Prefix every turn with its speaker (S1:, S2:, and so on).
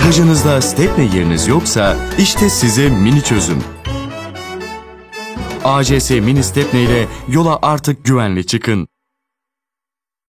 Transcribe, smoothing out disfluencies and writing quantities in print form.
S1: Aracınızda stepne yeriniz yoksa işte size mini çözüm. ACS Mini Stepne ile yola artık güvenli çıkın.